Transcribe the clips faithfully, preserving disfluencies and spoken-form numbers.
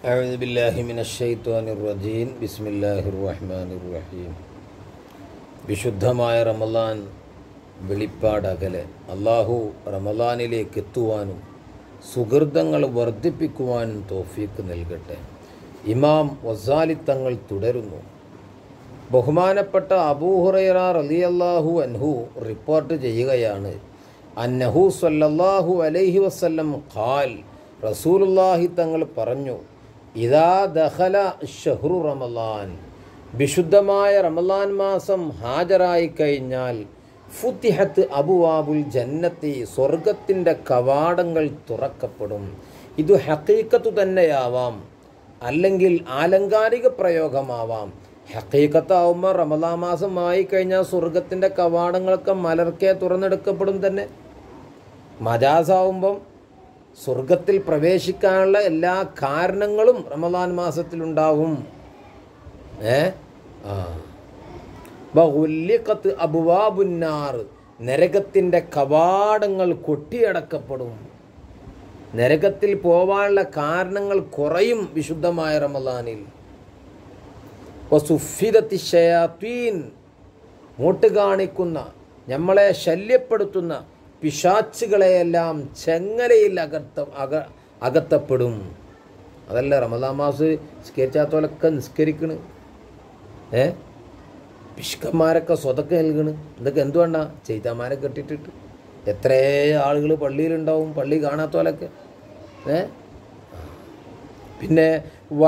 അഊദു ബില്ലാഹി മിനശ് ശൈത്വാനിർ റജീം. ബിസ്മില്ലാഹിർ റഹ്മാനിർ റഹീം. വിശുദ്ധമായ റമളാൻ വെളിപ്പാടകലെ അള്ളാഹു റമളാനിലേക്ക് എത്തുവാനും സുഹൃതങ്ങൾ വർദ്ധിപ്പിക്കുവാനും തൗഫീക്ക് നൽകട്ടെ. ഇമാം വസാലി തങ്ങൾ തുടരുന്നു. ബഹുമാനപ്പെട്ട അബൂ ഹുറൈറ റളിയല്ലാഹു അൻഹു റിപ്പോർട്ട് ചെയ്യുകയാണ്, അന്നഹു സ്വല്ലല്ലാഹു അലൈഹി വസല്ലം ഖാൽ, റസൂലുള്ളാഹി തങ്ങൾ പറഞ്ഞു, ഇദാ ദഖല ഷഹ്റു റമളാൻ, വിശുദ്ധമായ റമളാൻ മാസം ഹാജരായി കഴിഞ്ഞാൽ, ഫുത്തിഹത്ത് അബുവാബുൽ ജന്നത്തി, സ്വർഗത്തിൻ്റെ കവാടങ്ങൾ തുറക്കപ്പെടും. ഇത് ഹഖീഖത്തു തന്നെയാവാം, അല്ലെങ്കിൽ ആലങ്കാരിക പ്രയോഗമാവാം. ഹഖീഖത്താവുമ്പോൾ റമളാൻ മാസമായി കഴിഞ്ഞാൽ സ്വർഗത്തിൻ്റെ കവാടങ്ങളൊക്കെ മലർക്കെ തുറന്നെടുക്കപ്പെടും തന്നെ. മജാസാവുമ്പം സ്വർഗത്തിൽ പ്രവേശിക്കാനുള്ള എല്ലാ കാരണങ്ങളും റമളാൻ മാസത്തിലുണ്ടാവും. ഏ ആ ബഹുല്ലിഖത്ത് അബ്വാബുന്നാർ, നരകത്തിൻ്റെ കവാടങ്ങൾ കൊട്ടിയടക്കപ്പെടും. നരകത്തിൽ പോവാനുള്ള കാരണങ്ങൾ കുറയും വിശുദ്ധമായ റമളാനിൽ. വസുഫിദത്തി ശയാത്തീൻ, മൂട്ട് കാണിക്കുന്ന, നമ്മളെ ശല്യപ്പെടുത്തുന്ന പിശാച്ചുകളെയെല്ലാം ചെങ്ങലയിൽ അകത്ത അക അകത്തപ്പെടും. അതല്ല റമളാൻ മാസം നിസ്കരിച്ചാത്തോലൊക്കെ നിസ്കരിക്കണ്, ഏ പിഷ്കന്മാരൊക്കെ സ്വതക്ക നൽകണ്. ഇതൊക്കെ എന്തുവേണ്ട ചെയ്താമാരെ കെട്ടിട്ടിട്ട് എത്രേ ആളുകൾ പള്ളിയിലുണ്ടാവും, പള്ളി കാണാത്തോലൊക്കെ. ഏ പിന്നെ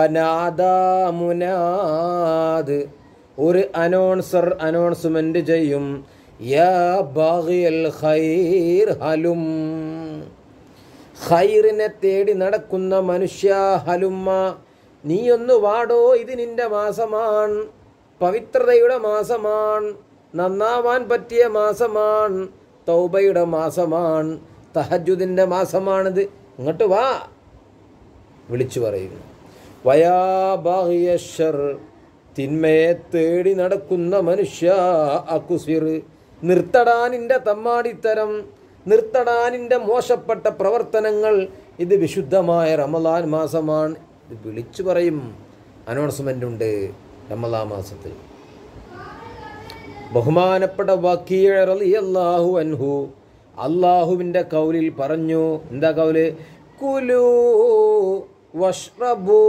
വനാദാമുനാദ്, ഒരു അനൗൺസർ അനൗൺസ്മെന്റ് ചെയ്യും, യാ ബാഗിയൽ ഖൈർ ഹലും, ഖൈറിനെ തേടി നടക്കുന്ന മനുഷ്യ, ഹലുമ്മ, നീയൊന്ന് വാടോ, ഇത് നിന്റെ മാസമാണ്, പവിത്രതയുടെ മാസമാണ്, നന്നാവാൻ പറ്റിയ മാസമാണ്, തൗബയുടെ മാസമാണ്, തഹജ്ജുദിൻ്റെ മാസമാണിത്, ഇങ്ങോട്ട് വാ വിളിച്ചു പറയുന്നു. വയാ ബാഗിയ ശർ, തിന്മയെ തേടി നടക്കുന്ന മനുഷ്യ, അകുസിർ, നിർത്തടാനിൻ്റെ തമ്മാടിത്തരം, നിർത്തടാനിൻ്റെ മോശപ്പെട്ട പ്രവർത്തനങ്ങൾ, ഇത് വിശുദ്ധമായ റമളാൻ മാസമാണ്. ഇത് വിളിച്ചു പറയും, അനൗൺസ്മെൻ്റ് ഉണ്ട് റമളാൻ മാസത്തിൽ. ബഹുമാനപ്പെട്ട വക്കീഅ റളിയല്ലാഹു അൻഹു അള്ളാഹുവിൻ്റെ കൗലിൽ പറഞ്ഞു. എന്താ കൗല്? കുലൂ വഷ്റബൂ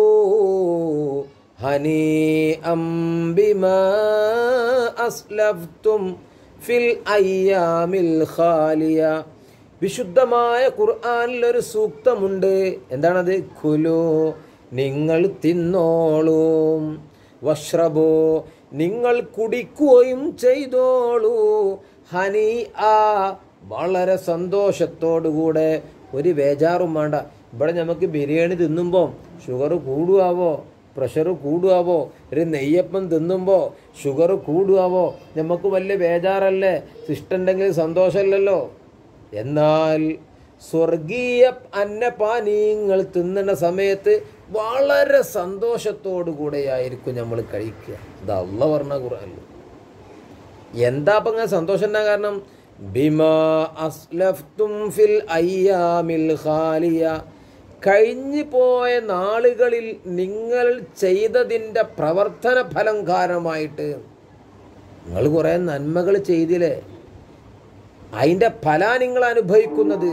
ഹനീഅം ബിമാ അസ്ലഫ്തും ഫിൽ അയ്യാമിൽ ഖാലിയ. വിശുദ്ധമായ ഖുർആനിൽ ഒരു സൂക്തമുണ്ട്. എന്താണത്? കുലു, നിങ്ങൾ തിന്നോളൂ, വഷ്റബൂ, നിങ്ങൾ കുടിക്കുകയും ചെയ്തോളൂ, ഹനീ ആ, വളരെ സന്തോഷത്തോടുകൂടെ, ഒരു ബേജാറും വേണ്ട. ഇവിടെ നമുക്ക് ബിരിയാണി തിന്നുമ്പോൾ ഷുഗർ കൂടുകയാവോ, പ്രഷർ കൂടുകയാവോ, ഒരു നെയ്യപ്പം തിന്നുമ്പോൾ ഷുഗർ കൂടുകയാവോ, നമുക്ക് വലിയ ബേജാറല്ലേ, ഇഷ്ടമുണ്ടെങ്കിൽ സന്തോഷമല്ലല്ലോ. എന്നാൽ സ്വർഗീയ അന്നപാനീയങ്ങൾ തിന്നുന്ന സമയത്ത് വളരെ സന്തോഷത്തോടു കൂടെയായിരിക്കും നമ്മൾ കഴിക്കുക. ഇത് അല്ലാഹു പറഞ്ഞ ഖുർആനിൽ. എന്താ അപ്പം അങ്ങനെ സന്തോഷം ഉണ്ടാകാൻ കാരണം? ബിമാ അസ്ലഫ്തും ഫിൽ അയ്യാമിൽ ഖാലിയ, കഴിഞ്ഞു പോയ നാളുകളിൽ നിങ്ങൾ ചെയ്തതിൻ്റെ പ്രവർത്തന ഫലം കാരണമായിട്ട് നിങ്ങൾ കുറേ നന്മകൾ ചെയ്തില്ലേ, അതിൻ്റെ ഫല നിങ്ങൾ അനുഭവിക്കുന്നത്.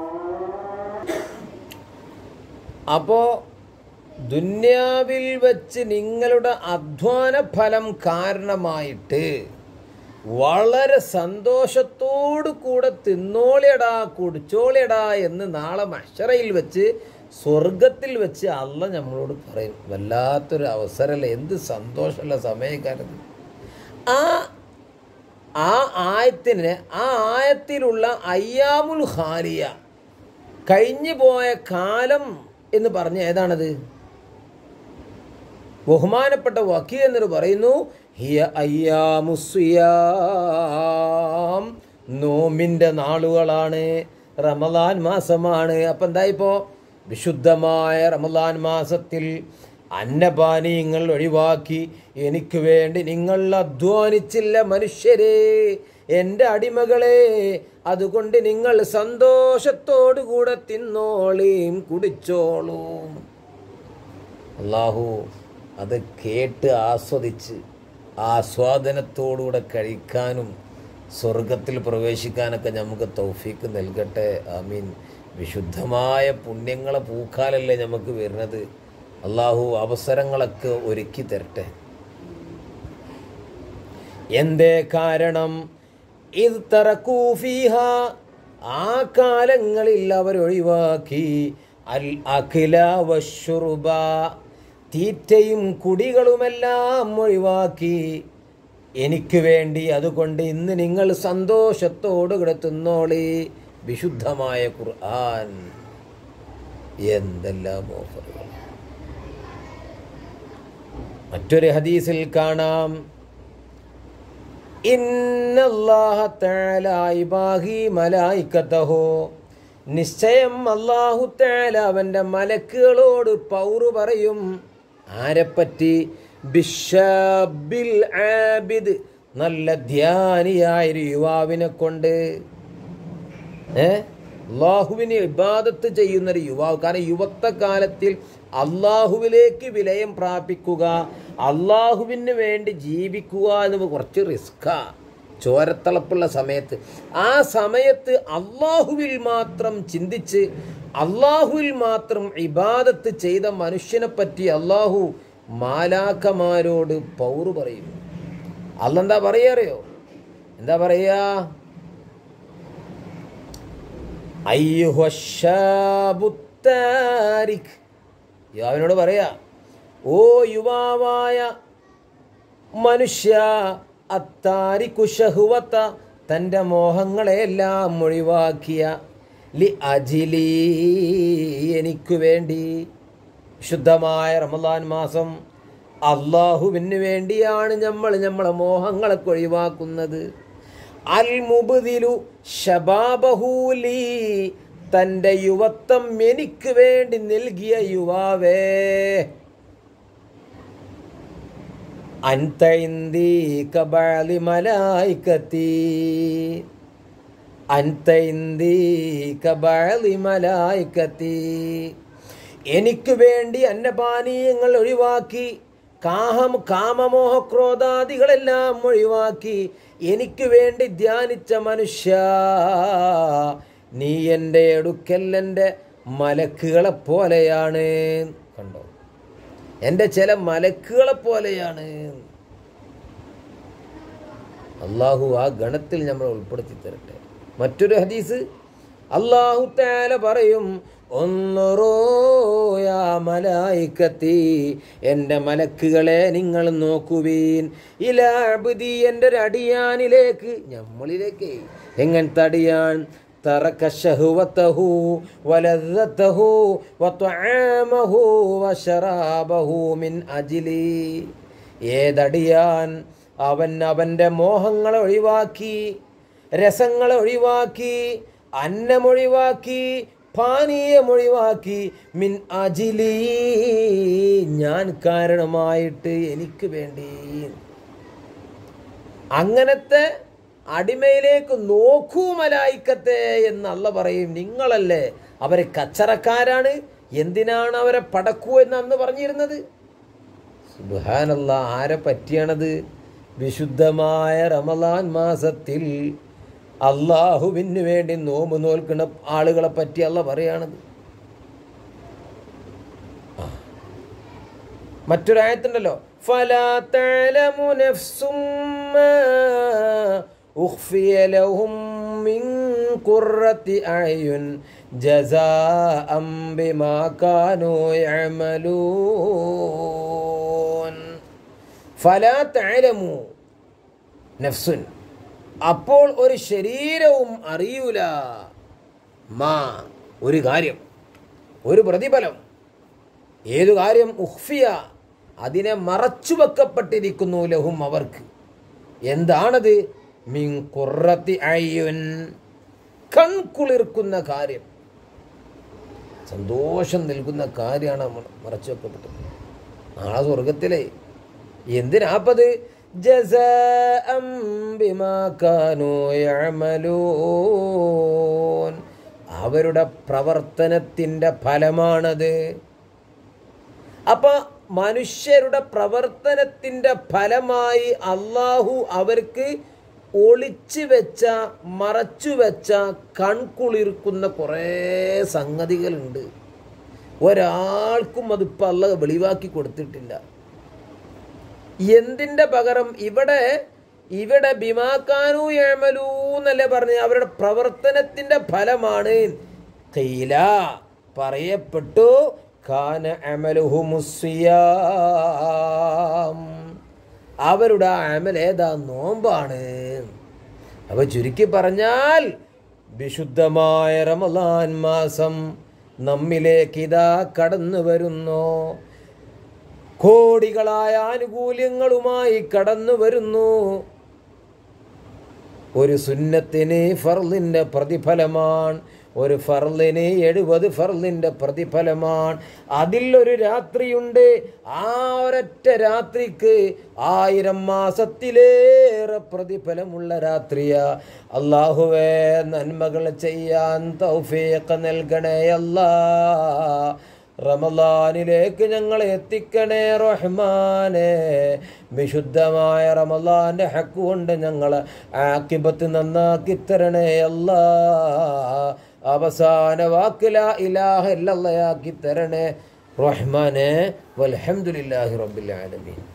അപ്പോൾ ദുന്യാവിൽ വെച്ച് നിങ്ങളുടെ അധ്വാന ഫലം കാരണമായിട്ട് വളരെ സന്തോഷത്തോടു കൂടെ തിന്നോളിയടാ, കുടിച്ചോളിയടാ എന്ന് നാളെ മഹ്ശറയിൽ വെച്ച്, സ്വർഗത്തിൽ വെച്ച് അള്ളാഹ് നമ്മളോട് പറയും. വല്ലാത്തൊരു അവസരമല്ലേ, എന്ത് സന്തോഷമുള്ള സമയക്കാരത്. ആ ആ ആയത്തിന്, ആ ആയത്തിലുള്ള അയ്യാമുൽ ഖാലിയ, കഴിഞ്ഞു പോയ കാലം എന്ന് പറഞ്ഞ ഏതാണത്? ബഹുമാനപ്പെട്ട വക്കീ എന്നൊരു പറയുന്നു, ഹിയ അയ്യാമുസ്സിയാം, നോമിൻ്റെ നാളുകളാണ്, റമളാൻ മാസമാണ്. അപ്പം എന്തായിപ്പോൾ വിശുദ്ധമായ റമളാൻ മാസത്തിൽ അന്നപാനീയങ്ങൾ ഒഴിവാക്കി എനിക്ക് വേണ്ടി നിങ്ങൾ അധ്വാനിച്ചില്ല മനുഷ്യരെ, എൻ്റെ അടിമകളെ, അതുകൊണ്ട് നിങ്ങൾ സന്തോഷത്തോടു കൂടെ തിന്നോളീം കുടിച്ചോളൂ. അള്ളാഹു അത് കേട്ട് ആസ്വദിച്ച് ആസ്വാദനത്തോടുകൂടെ കഴിക്കാനും സ്വർഗത്തിൽ പ്രവേശിക്കാനൊക്കെ നമുക്ക് തൗഫീക്ക് നൽകട്ടെ. ആമീൻ. വിശുദ്ധമായ പുണ്യങ്ങളെ പൂക്കാലല്ലേ നമുക്ക് വരുന്നത്. അള്ളാഹു അവസരങ്ങളൊക്കെ ഒരുക്കി തരട്ടെ. എന്തേ കാരണം? ഇത് തറക്കൂ ഫീഹ, ആ കാലങ്ങളിൽ അവരൊഴിവാക്കി അൽ അഖില വശുറുബ, തീറ്റയും കുടികളുമെല്ലാം ഒഴിവാക്കി എനിക്ക് വേണ്ടി. അതുകൊണ്ട് ഇന്ന് നിങ്ങൾ സന്തോഷത്തോട് കിടത്തുന്നോളി. വിശുദ്ധമായ ഖുർആൻ എന്തെല്ലാം ഓഫറുകൾ. മറ്റൊരു ഹദീസിൽ കാണാം, ഇന്നല്ലാഹ തആല ഇബാഹി മലായികതഹു, നിശ്ചയം അല്ലാഹു തആല അവൻ്റെ മലക്കുകളോട് പൗറ് പറയും. ആരെപ്പറ്റി? ബിശ്ശാബിൽ ആബിദ്, നല്ല ധ്യാനിയായൊരു യുവാവിനെ കൊണ്ട്. ഏ അള്ളാഹുവിന് ഇബാദത്ത് ചെയ്യുന്നൊരു യുവാവ്. കാരണം യുവത്വകാലത്തിൽ അള്ളാഹുവിലേക്ക് വിലയം പ്രാപിക്കുക, അള്ളാഹുവിന് വേണ്ടി ജീവിക്കുക എന്ന് കുറച്ച് റിസ്ക്കാ. ചോരത്തളപ്പുള്ള സമയത്ത്, ആ സമയത്ത് അള്ളാഹുവിൽ മാത്രം ചിന്തിച്ച് അള്ളാഹുവിൽ മാത്രം ഇബാദത്ത് ചെയ്ത മനുഷ്യനെ പറ്റി അള്ളാഹു മാലാഖമാരോട് പൗറ് പറയും. അള്ളാഹ് എന്താ പറയാ അറിയോ? എന്താ പറയാ? അയ്യുഹശാബുത്താരിഖ്, യുവാവിനോട് പറയാ, ഓ യുവാവായ മനുഷ്യ, അത്താരിഖു ശഹ്വത, തൻ്റെ മോഹങ്ങളെല്ലാം ഒഴിവാക്കിയ, ലി അജിലി, എനിക്ക് വേണ്ടി. ശുദ്ധമായ റമദാൻ മാസം അള്ളാഹുവിന് വേണ്ടിയാണ് നമ്മൾ നമ്മളെ മോഹങ്ങളൊക്കെ ഒഴിവാക്കുന്നത്. അൽ മുബ്ദിലു ശബാബഹു ലീ, തൻ്റെ യുവത്വം എനിക്ക് വേണ്ടി നൽകിയ യുവാവേ. അൻത ഇന്ദി കബഅലി മലായികതി, അൻത ഇന്ദി കബഅലി മലായികതി, എനിക്ക് വേണ്ടി അന്നപാനീയങ്ങൾ ഒഴിവാക്കി, കാഹം കാമമോഹ ക്രോധാദികളെല്ലാം ഒഴിവാക്കി എനിക്ക് വേണ്ടി ധ്യാനിച്ച മനുഷ്യ, നീ എൻ്റെ അടുക്കൽ എൻ്റെ മലക്കുകളെ പോലെയാണ്. കണ്ടോ, എൻ്റെ ചില മലക്കുകളെ പോലെയാണ്. അള്ളാഹു ആ ഗണത്തിൽ നമ്മൾ ഉൾപ്പെടുത്തി തരട്ടെ. മറ്റൊരു ഹദീസ് അള്ളാഹു തആല പറയും, ഒന്നുറോയാ മലായികത്തി, എൻ്റെ മലക്കുകളെ നിങ്ങൾ നോക്കുവീൻ, ഇലാ അബ്ദി, എൻ്റെ ഒരു അടിയാനിലേക്ക്, നമ്മളിലേക്ക്. എങ്ങനത്തെ അടിയാൻ? തറക ശഹ്വതഹു വലദ്ദതഹു വതആമഹു വശറാബഹു മിൻ അജ്ലി, ഏതടിയാൻ അവൻ അവൻ്റെ മോഹങ്ങളെ ഒഴിവാക്കി, രസങ്ങളെ ഒഴിവാക്കി, അന്നമൊഴിവാക്കി, പാനീയമൊഴിവാക്കി, മിൻ അജിലി, ഞാൻ കാരണമായിട്ട് എനിക്ക് വേണ്ടി. അങ്ങനത്തെ അടിമയിലേക്ക് നോക്കൂ മലായിക്കത്തെ എന്ന് അല്ലാഹ് പറയും. നിങ്ങളല്ലേ അവരെ കച്ചറക്കാരാണ്, എന്തിനാണ് അവരെ പടക്കൂ എന്ന് അന്ന് പറഞ്ഞിരുന്നത്? സുബ്ഹാനല്ലാഹ്, ആരെ പറ്റിയാണത്? വിശുദ്ധമായ റമളാൻ മാസത്തിൽ അള്ളാഹുവിന് വേണ്ടി നോമ്പ് നോൽക്കുന്ന ആളുകളെ പറ്റി അല്ലാഹ് പറയാണത്. മറ്റൊരായത്തുണ്ടല്ലോ, ഫലാ തഅലമു നഫ്സും മാ ഉഖ്ഫിയ ലഹും മിൻ ഖുർറത്തി അയുൻ ജസാഅൻ ബിമാ കാനൂ യഅമലൂൻ. ഫലാ തഅലമു നഫ്സുൻ, അപ്പോൾ ഒരു ശരീരവും അറിയൂല, മാ, ഒരു കാര്യം, ഒരു പ്രതിഫലം. ഏതു കാര്യം? ഉഖ്ഫിയ, അതിനെ മറച്ചു വെക്കപ്പെട്ടിരിക്കുന്നു, ലഹും, അവർക്ക്. എന്താണത്? മിൻ ഖുർറത്തി അയ്യുൻ, കൺകുളിർക്കുന്ന കാര്യം, സന്തോഷം നൽകുന്ന കാര്യമാണ് മറച്ചു വെക്കപ്പെട്ടത്. നാളെ സ്വർഗത്തിലെ എന്തിനാപ്പത്? ജസാഅൻ ബിമാ കാനൂ യഅമലൂൻ, അവരുടെ പ്രവർത്തനത്തിൻ്റെ ഫലമാണത്. അപ്പോൾ മനുഷ്യരുടെ പ്രവർത്തനത്തിൻ്റെ ഫലമായി അള്ളാഹു അവർക്ക് ഒളിച്ചു വെച്ച മറച്ചു വെച്ച കൺകുളിർക്കുന്ന കുറേ സംഗതികളുണ്ട്. ഒരാൾക്കും അതിപ്പോൾ അള്ളാഹ് വെളിവാക്കി കൊടുത്തിട്ടില്ല. എന്തിൻ്റെ പകരം ഇവിടെ ഇവിടെ ബിമാക്കാനു യഅമലൂ എന്നല്ലേ പറഞ്ഞ് അവരുടെ പ്രവർത്തനത്തിൻ്റെ ഫലമാണ്. ഖീല പറയപ്പെട്ടു കാന അമലുഹുമുസ്സിയാം, അവരുടെ ആ അമൽ ഏതാ? നോമ്പാണ്. അവ ചുരുക്കി പറഞ്ഞാൽ വിശുദ്ധമായ റമളാൻ മാസം നമ്മിലേക്ക് ഇതാ കടന്നു വരുന്നു. കോടികളായ ആനുകൂല്യങ്ങളുമായി കടന്നു വരുന്നു. ഒരു സുന്നത്തിന് ഫർളിൻ്റെ പ്രതിഫലമാണ്, ഒരു ഫർളിന് എഴുപത് ഫർളിൻ്റെ പ്രതിഫലമാണ്. അതിലൊരു രാത്രിയുണ്ട്, ആ ഒരൊറ്റ രാത്രിക്ക് ആയിരം മാസത്തിലേറെ പ്രതിഫലമുള്ള രാത്രിയാ. അല്ലാഹുവേ, നന്മകൾ ചെയ്യാൻ തൗഫീഖ് നൽകണേ അല്ലാ. റമളാനിലേക്ക് ഞങ്ങളെ എത്തിക്കണേ റഹ്മാനേ. വിശുദ്ധമായ റമളാന്റെ ഹക്ക് കൊണ്ട് ഞങ്ങളെ ആഖിബത്ത് നന്നാക്കി തരണേ അല്ലാ. അവസാന വാക്ക് ലാ ഇലാഹ ഇല്ലല്ലാഹ് ആക്കി തരണേ റഹ്മാനേ. വൽഹംദുലില്ലാഹി റബ്ബിൽ ആലമീൻ.